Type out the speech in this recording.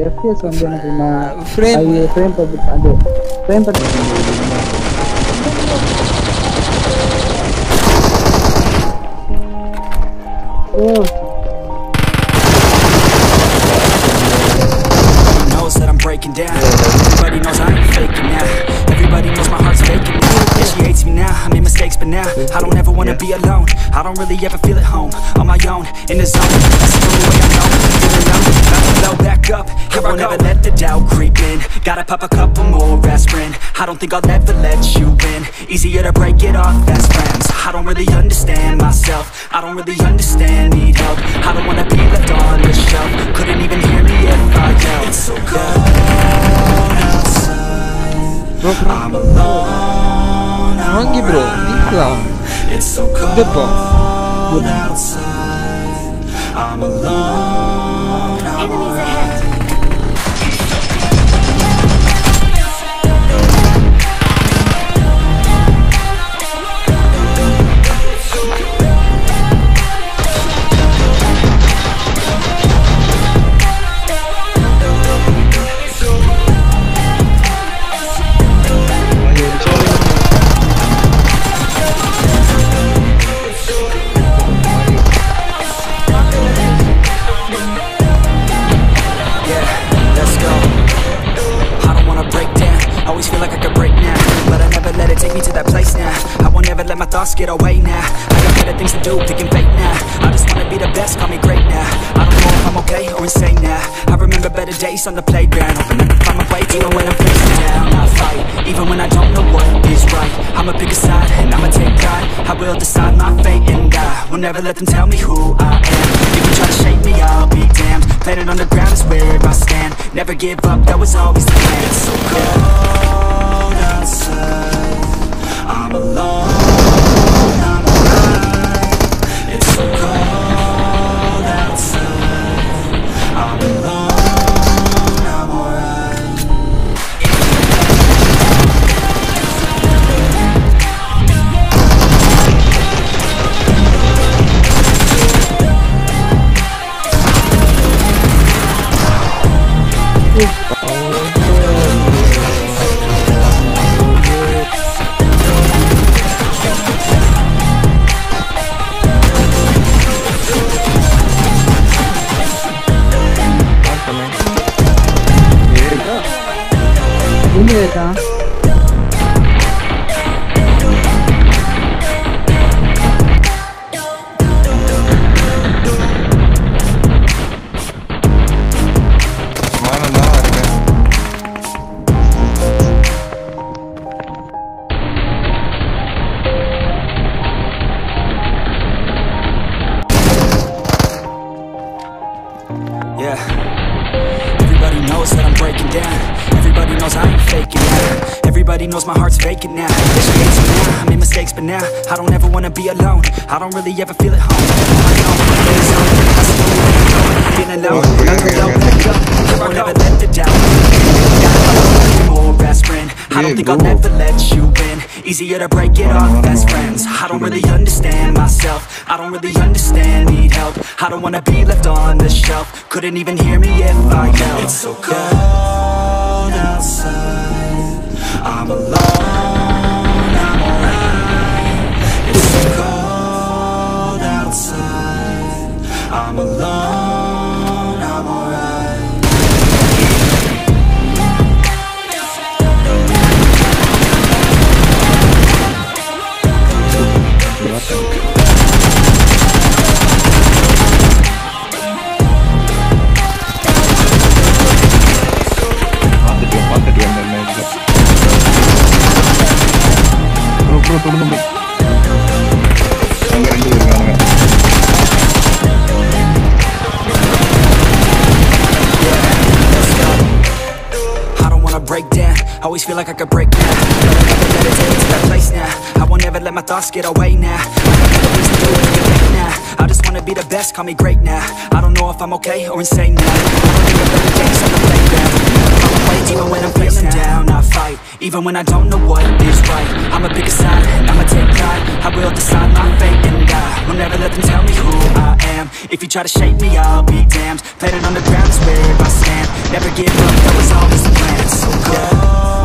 FPS வந்து எனக்கு frame frame per bit அது frame per knows that I'm breaking down. Everybody knows I ain't faking now. Everybody knows my heart's faking now. Yeah, she hates me now, I made mistakes but now I don't ever wanna be alone. I don't really ever feel at home. On my own, in the zone, that's the only way I know. Feeling low, about to blow back up. Here I never let the doubt creep in. Gotta pop a couple more aspirin. I don't think I'll ever let you in. Easier to break it off best friends. I don't really understand myself. I don't really understand, need help. I don't wanna be left on the shelf. Couldn't even hear me if I yelled. It's so cold outside. I'm alone. Mangi bro, deep down. It's so cold outside. I'm alone. Enemies ahead. Let my thoughts get away now. I got better things to do, thinking fake now. I just wanna be the best, call me great now. I don't know if I'm okay or insane now. I remember better days on the playground. Hoping I can find my way even when I'm facing down. I fight, even when I don't know what is right. I'ma pick a side and I'ma take pride. I will decide my fate and I will never let them tell me who I am. If you try to shake me, I'll be damned. Planet on the ground is where I stand. Never give up, that was always the plan. It's so cold outside. I'm alone. So cold outside. I'm alone, I'm alright. Huh? Yeah. Everybody knows that I'm breaking down. Everybody knows I ain't faking now. Everybody knows my heart's vacant now. Yeah, she hates me now, I made mistakes but now I don't ever wanna be alone. I don't really ever feel at home. I know, that's the only way I know. Feeling low, about to blow back up. Here I'll never let the doubt. Gotta find more aspirin. I don't think I'll ever let you in. Easier to break it off best friends. I don't really understand myself. I don't really understand, need help. I don't wanna be left on the shelf. Couldn't even hear me if I yelled. It's so cold outside. I'm alone, I'm alright. It's so cold outside. I'm alone, I'm alright. Break down, always feel like I could break now. But I never let it take me to that place now. I won't ever let my thoughts get away now. I got better things to do than get fake now. I just wanna be the best, call me great now. I don't know if I'm okay or insane now. I don't think I've better days on the playground. fight, even when I'm feeling down, I fight, even when I don't know what is right. I'ma pick a side, I'ma take pride, I will decide my fate, and I will never let them tell me who I am. If you try to shake me, I'll be damned. Planet on the ground is where I stand. Never give up, that was always the plan. So go